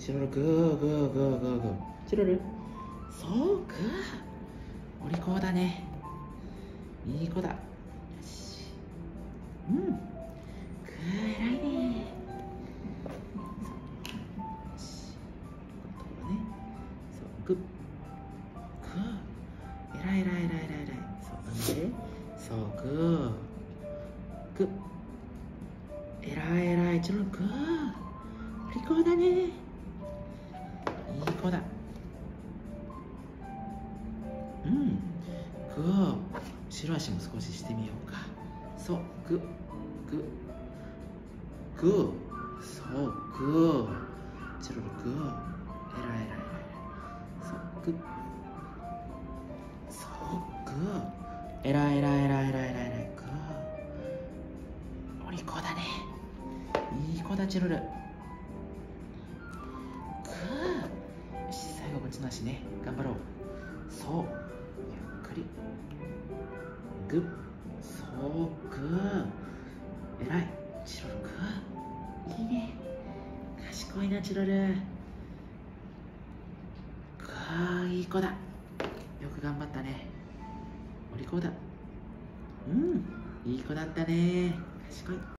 チロル、グーグーグーグーグー。チロル、そう、グー。お利口だね。いい子だ。よし。うん。グー、偉いね。そう。よし。このところね。そう、グッ。グー。偉い偉い偉い偉い偉い。そう、なんでそう、グー。グッ。偉い偉い。チロル、グー。お利口だね。いい子だ。うん。グー。後ろ足も少ししてみようか。そう、グー。グー。グー。そう、グー。チロル、グー。偉い偉い偉い。そう、グー。そう、グー。偉い偉い偉い偉い偉い偉い。グー。お利口だね。いい子だ、チロル。グー。よし、最後こっちの足ね。頑張ろう。そう。ゆっくり。グッ。そう、グー。偉い。チロル、グー。いいね。賢いな、チロル。グー、いい子だ。よく頑張ったね。お利口だ。うん、いい子だったね。賢い。